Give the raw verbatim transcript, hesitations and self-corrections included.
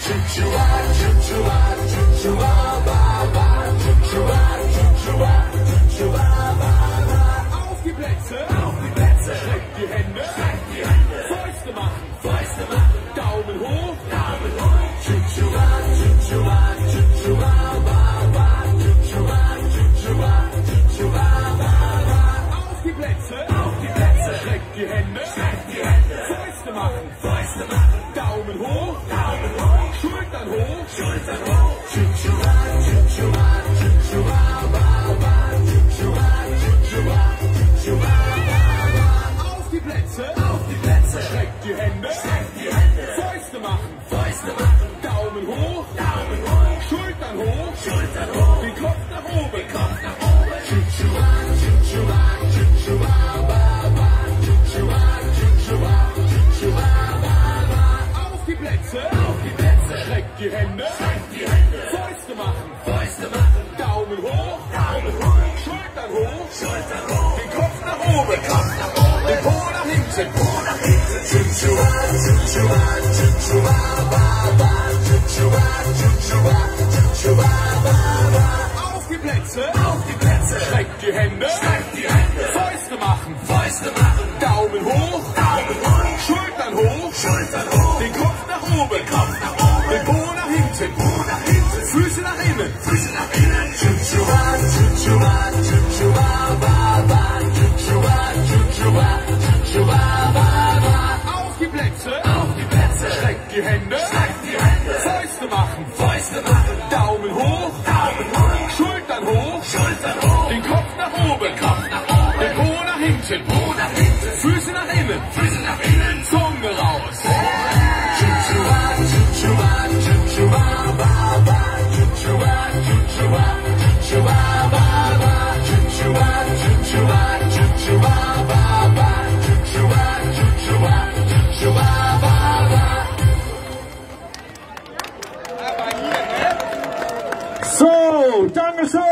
Chuchua, chuchua, chuchua, baba. Chuchua, chuchua, chuchua, baba. Auf die Plätze, auf die Plätze. Streckt die Hände, streckt die Hände. Fäuste machen, Fäuste machen. Daumen hoch, Daumen hoch. Chuchua, chuchua, chuchua, baba. Chuchua, chuchua, chuchua, baba. Auf die Plätze, auf die Plätze. Streckt die Hände, streckt die Hände. Fäuste machen, Fäuste machen. Daumen hoch, Daumen hoch. Schultern hoch, Schultern hoch. Chuchua, chuchua, chuchua, baba. Chuchua, chuchua, chuchua, baba. Auf die Plätze, auf die Plätze. Streckt die Hände, streckt die Hände. Fäuste machen, Fäuste machen. Daumen hoch, Daumen hoch. Schultern hoch, Schultern hoch. Den Kopf nach oben, Kopf nach oben. Chuchua, chuchua, chuchua, baba. Chuchua, chuchua, chuchua, baba. Auf die Plätze, auf die Plätze. Streckt die Hände, streckt die Hände. Fäuste machen, Fäuste machen. Daumen hoch, Daumen hoch. Schultern hoch, Schultern hoch. Den Kopf nach oben, Kopf nach oben. Den Po nach hinten, Po nach hinten. Chuchua, chuchua, chuchua, baba. Chuchua, chuchua, chuchua, baba. Auf die Plätze, auf die Plätze. Streckt die Hände, streckt die Hände. Fäuste machen, Fäuste machen. Daumen hoch, Daumen hoch. Schultern hoch, Schultern hoch. Den Kopf nach oben, Kopf nach oben. Den Po nach hinten, Po nach hinten. Füße nach innen, Füße nach innen. Chuchua, chuchua, chuchua, baba. Chuchua, chuchua, chuchua, baba. Auf die Plätze, auf die Plätze. Streckt die Hände, streckt die Hände. Fäuste machen, Fäuste machen. Daumen hoch, Daumen hoch. Schultern hoch, Schultern hoch. Den Kopf nach oben, Kopf nach oben. Den Po nach hinten, Po nach hinten. Füße nach innen, Füße nach innen. Zunge raus. Chuchua, chuchua, chuchua, baba. Chuchua, chuchua, chuchua, baba. Chuchua, chuchua, chuchua, baba. Chuchua, chuchua, chuchua, baba. So, Dankeschön.